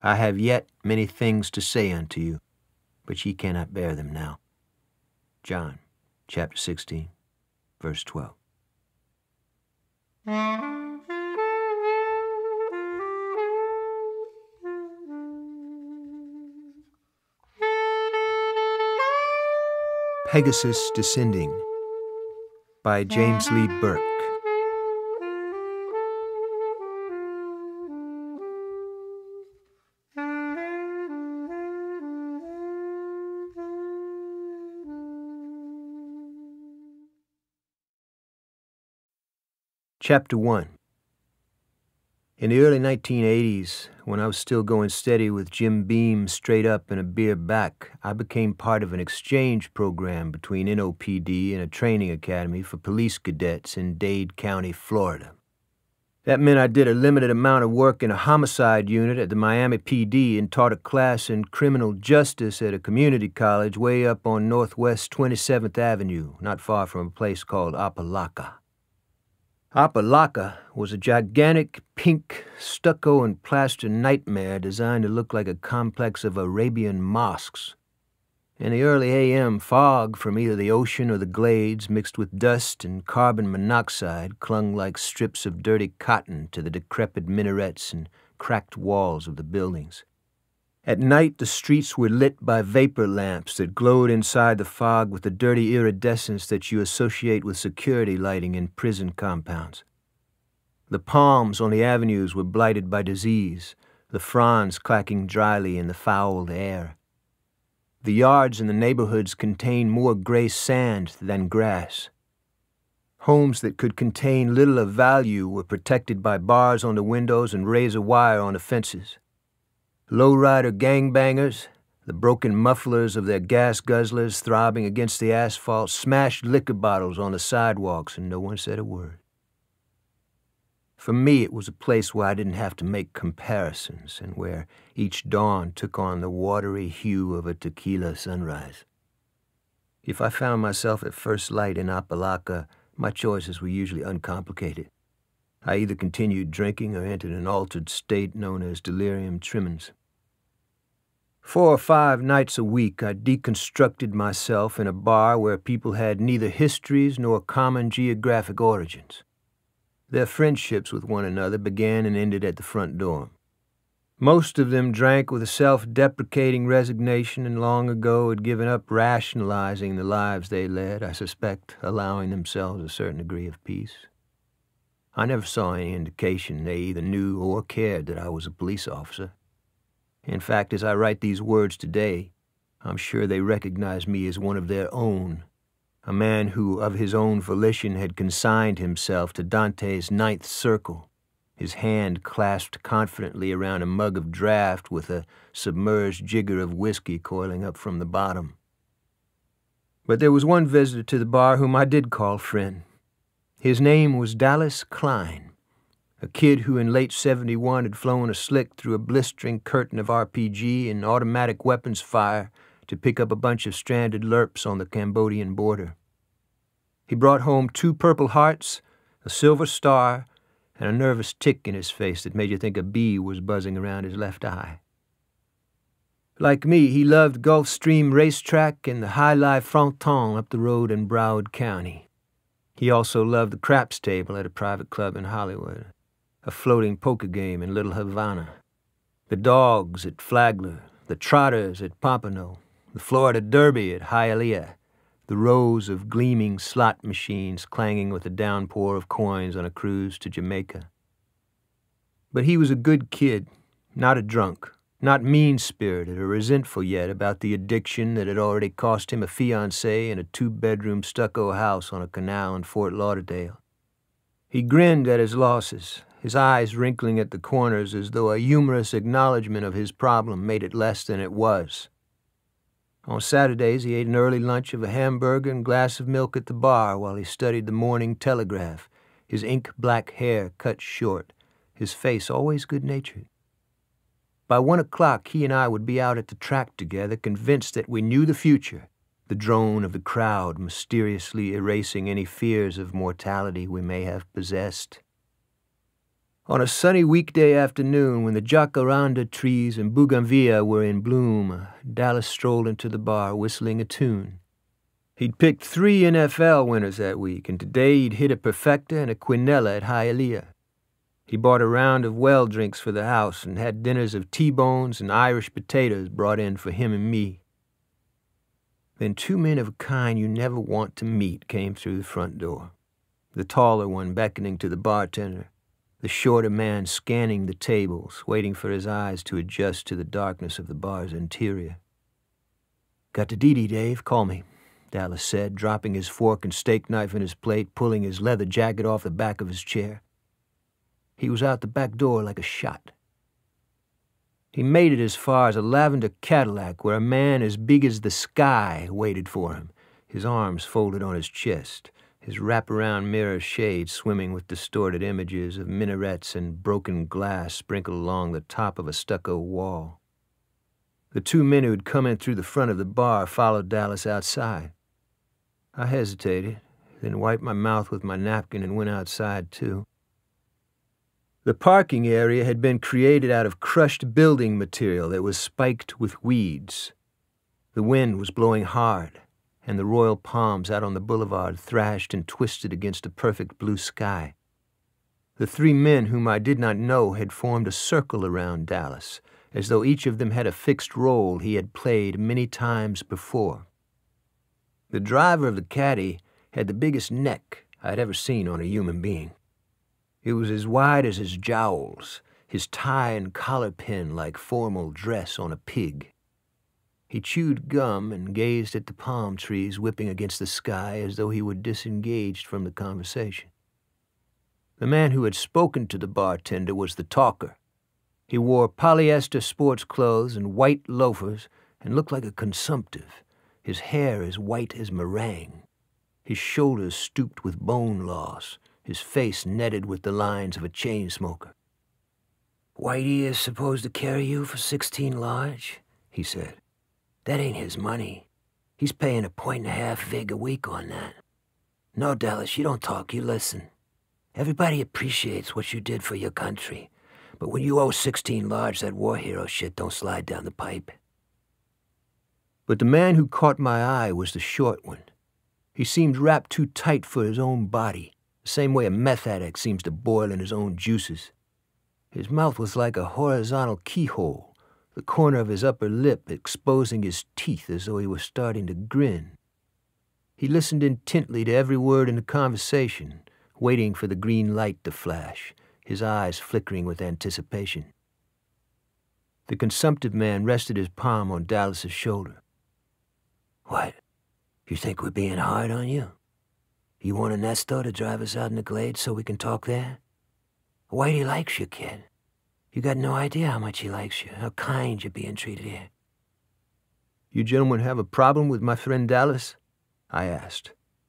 I have yet many things to say unto you, but ye cannot bear them now. John, chapter 16, verse 12. Pegasus Descending by James Lee Burke. Chapter 1. In the early 1980s, when I was still going steady with Jim Beam straight up and a beer back, I became part of an exchange program between NOPD and a training academy for police cadets in Dade County, Florida. That meant I did a limited amount of work in a homicide unit at the Miami PD and taught a class in criminal justice at a community college way up on Northwest 27th Avenue, not far from a place called Apalaka. Apalaka was a gigantic pink stucco and plaster nightmare designed to look like a complex of Arabian mosques. In the early a.m., fog from either the ocean or the glades mixed with dust and carbon monoxide clung like strips of dirty cotton to the decrepit minarets and cracked walls of the buildings. At night, the streets were lit by vapor lamps that glowed inside the fog with the dirty iridescence that you associate with security lighting in prison compounds. The palms on the avenues were blighted by disease, the fronds clacking dryly in the fouled air. The yards in the neighborhoods contained more gray sand than grass. Homes that could contain little of value were protected by bars on the windows and razor wire on the fences. Lowrider gangbangers, the broken mufflers of their gas guzzlers throbbing against the asphalt, smashed liquor bottles on the sidewalks, and no one said a word. For me, it was a place where I didn't have to make comparisons and where each dawn took on the watery hue of a tequila sunrise. If I found myself at first light in Apalaka, my choices were usually uncomplicated. I either continued drinking or entered an altered state known as delirium tremens. 4 or 5 nights a week, I deconstructed myself in a bar where people had neither histories nor common geographic origins. Their friendships with one another began and ended at the front door. Most of them drank with a self-deprecating resignation and long ago had given up rationalizing the lives they led, I suspect, allowing themselves a certain degree of peace. I never saw any indication they either knew or cared that I was a police officer. In fact, as I write these words today, I'm sure they recognize me as one of their own, a man who, of his own volition, had consigned himself to Dante's ninth circle, his hand clasped confidently around a mug of draft with a submerged jigger of whiskey coiling up from the bottom. But there was one visitor to the bar whom I did call friend. His name was Dallas Klein, a kid who in late '71 had flown a slick through a blistering curtain of RPG and automatic weapons fire to pick up a bunch of stranded lerps on the Cambodian border. He brought home 2 Purple Hearts, a silver star, and a nervous tick in his face that made you think a bee was buzzing around his left eye. Like me, he loved Gulfstream Racetrack and the High Life Fronton up the road in Broward County. He also loved the craps table at a private club in Hollywood, a floating poker game in Little Havana, the dogs at Flagler, the trotters at Pompano, the Florida Derby at Hialeah, the rows of gleaming slot machines clanging with a downpour of coins on a cruise to Jamaica. But he was a good kid, not a drunk, not mean-spirited or resentful yet about the addiction that had already cost him a fiancée and a 2-bedroom stucco house on a canal in Fort Lauderdale. He grinned at his losses, his eyes wrinkling at the corners as though a humorous acknowledgement of his problem made it less than it was. On Saturdays, he ate an early lunch of a hamburger and glass of milk at the bar while he studied the Morning Telegraph, his ink-black hair cut short, his face always good-natured. By 1 o'clock, he and I would be out at the track together, convinced that we knew the future, the drone of the crowd mysteriously erasing any fears of mortality we may have possessed. On a sunny weekday afternoon, when the jacaranda trees and bougainvillea were in bloom, Dallas strolled into the bar whistling a tune. He'd picked 3 NFL winners that week, and today he'd hit a perfecta and a quinella at Hialeah. He bought a round of well drinks for the house and had dinners of T-bones and Irish potatoes brought in for him and me. Then 2 men of a kind you never want to meet came through the front door. The taller one beckoning to the bartender, the shorter man scanning the tables, waiting for his eyes to adjust to the darkness of the bar's interior. "Got the DD, Dave. Call me," Dallas said, dropping his fork and steak knife in his plate, pulling his leather jacket off the back of his chair. He was out the back door like a shot. He made it as far as a lavender Cadillac where a man as big as the sky waited for him, his arms folded on his chest, his wraparound mirror shade swimming with distorted images of minarets and broken glass sprinkled along the top of a stucco wall. The 2 men who had come in through the front of the bar followed Dallas outside. I hesitated, then wiped my mouth with my napkin and went outside too. The parking area had been created out of crushed building material that was spiked with weeds. The wind was blowing hard, and the royal palms out on the boulevard thrashed and twisted against a perfect blue sky. The 3 men whom I did not know had formed a circle around Dallas, as though each of them had a fixed role he had played many times before. The driver of the caddy had the biggest neck I'd ever seen on a human being. It was as wide as his jowls, his tie and collar pin like formal dress on a pig. He chewed gum and gazed at the palm trees whipping against the sky as though he were disengaged from the conversation. The man who had spoken to the bartender was the talker. He wore polyester sports clothes and white loafers and looked like a consumptive, his hair as white as meringue, his shoulders stooped with bone loss, his face netted with the lines of a chain smoker. "Whitey is supposed to carry you for 16 large," he said. "That ain't his money. He's paying 1.5 vig a week on that. No, Dallas, you don't talk, you listen. Everybody appreciates what you did for your country, but when you owe 16 large, that war hero shit don't slide down the pipe." But the man who caught my eye was the short one. He seemed wrapped too tight for his own body, the same way a meth addict seems to boil in his own juices. His mouth was like a horizontal keyhole, the corner of his upper lip exposing his teeth as though he were starting to grin. He listened intently to every word in the conversation, waiting for the green light to flash, his eyes flickering with anticipation. The consumptive man rested his palm on Dallas's shoulder. "What? You think we're being hard on you? You want Ernesto to drive us out in the glade so we can talk there? Whitey likes you, kid. You got no idea how much he likes you, how kind you're being treated here." "You gentlemen have a problem with my friend Dallas?" I asked.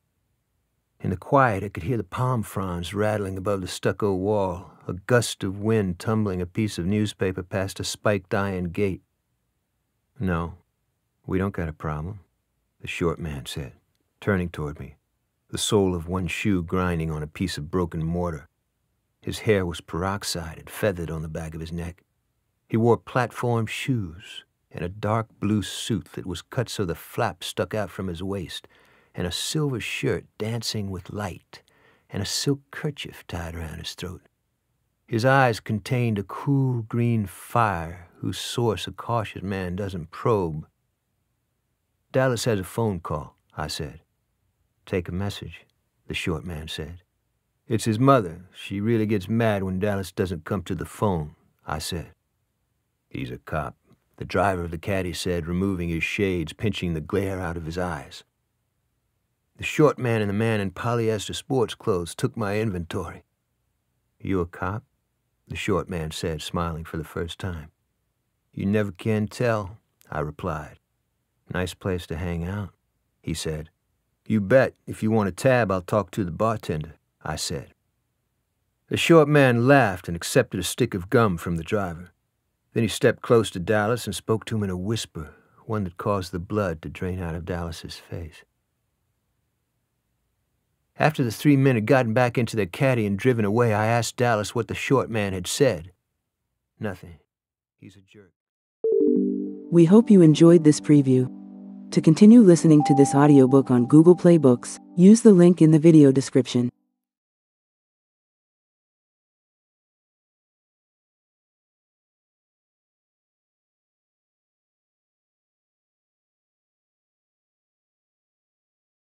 In the quiet, I could hear the palm fronds rattling above the stucco wall, a gust of wind tumbling a piece of newspaper past a spiked iron gate. "No, we don't got a problem," the short man said, turning toward me, the sole of one shoe grinding on a piece of broken mortar. His hair was peroxided, feathered on the back of his neck. He wore platform shoes and a dark blue suit that was cut so the flap stuck out from his waist, and a silver shirt dancing with light, and a silk kerchief tied around his throat. His eyes contained a cool green fire whose source a cautious man doesn't probe. "Dallas has a phone call," I said. "Take a message," the short man said. "It's his mother. She really gets mad when Dallas doesn't come to the phone," I said. "He's a cop," the driver of the caddy said, removing his shades, pinching the glare out of his eyes. The short man and the man in polyester sports clothes took my inventory. "You a cop?" the short man said, smiling for the first time. "You never can tell," I replied. "Nice place to hang out," he said. "You bet. If you want a tab, I'll talk to the bartender," I said. The short man laughed and accepted a stick of gum from the driver. Then he stepped close to Dallas and spoke to him in a whisper, one that caused the blood to drain out of Dallas's face. After the 3 men had gotten back into their caddy and driven away, I asked Dallas what the short man had said. Nothing. He's a jerk. We hope you enjoyed this preview. To continue listening to this audiobook on Google Play Books, use the link in the video description.